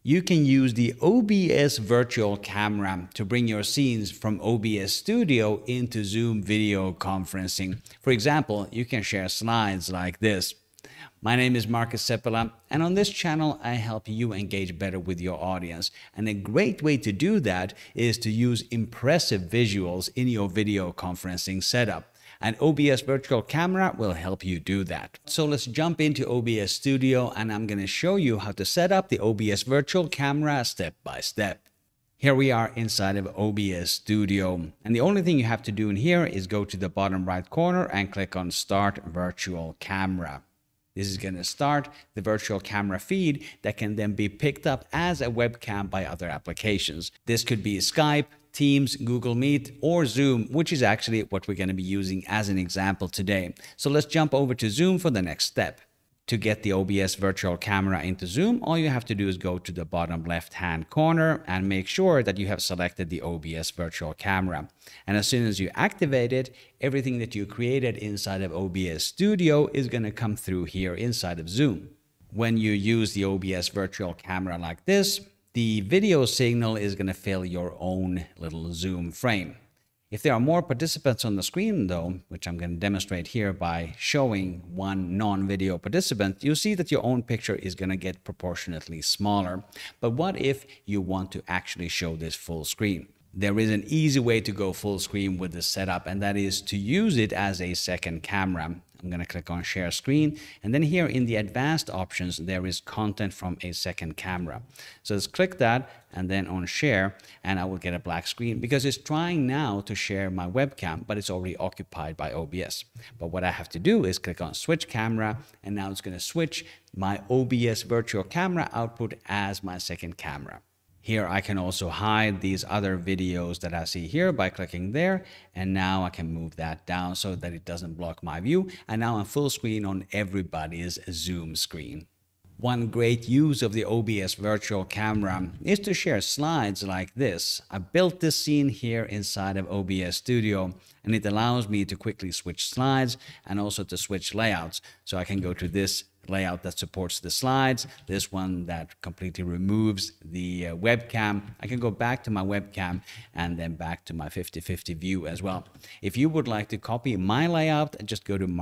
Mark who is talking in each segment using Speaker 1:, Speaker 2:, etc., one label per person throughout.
Speaker 1: You can use the OBS Virtual Camera to bring your scenes from OBS Studio into Zoom video conferencing. For example, you can share slides like this. My name is Markus Seppälä, and on this channel I help you engage better with your audience. And a great way to do that is to use impressive visuals in your video conferencing setup. And OBS Virtual Camera will help you do that. So let's jump into OBS Studio, and I'm going to show you how to set up the OBS Virtual Camera step by step. Here we are inside of OBS Studio, and the only thing you have to do in here is go to the bottom right corner and click on Start Virtual Camera. This is going to start the virtual camera feed that can then be picked up as a webcam by other applications. This could be Skype, Teams, Google Meet, or Zoom, which is actually what we're going to be using as an example today. So let's jump over to Zoom for the next step. To get the OBS Virtual Camera into Zoom, all you have to do is go to the bottom left-hand corner and make sure that you have selected the OBS Virtual Camera. And as soon as you activate it, everything that you created inside of OBS Studio is going to come through here inside of Zoom. When you use the OBS Virtual Camera like this, the video signal is going to fill your own little Zoom frame. If there are more participants on the screen though, which I'm going to demonstrate here by showing one non-video participant, you'll see that your own picture is going to get proportionately smaller. But what if you want to actually show this full screen? There is an easy way to go full screen with this setup, and that is to use it as a second camera. I'm going to click on Share Screen, and then here in the advanced options there is content from a second camera. So let's click that and then on Share, and I will get a black screen because it's trying now to share my webcam, but it's already occupied by OBS. But what I have to do is click on Switch Camera, and now it's going to switch my OBS Virtual Camera output as my second camera. Here I can also hide these other videos that I see here by clicking there, and now I can move that down so that it doesn't block my view, and now I'm full screen on everybody's Zoom screen. One great use of the OBS Virtual Camera is to share slides like this. I built this scene here inside of OBS Studio, and it allows me to quickly switch slides and also to switch layouts. So I can go to this layout that supports the slides, this one that completely removes the webcam. I can go back to my webcam and then back to my 50/50 view as well. If you would like to copy my layout, just go to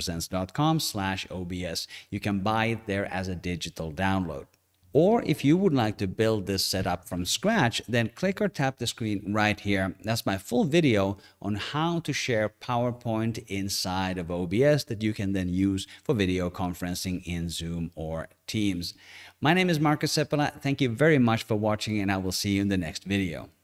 Speaker 1: markuspresents.com/OBS. You can buy it there as a digital download. Or if you would like to build this setup from scratch, then click or tap the screen right here. That's my full video on how to share PowerPoint inside of OBS that you can then use for video conferencing in Zoom or Teams. My name is Markus Seppälä. Thank you very much for watching, and I will see you in the next video.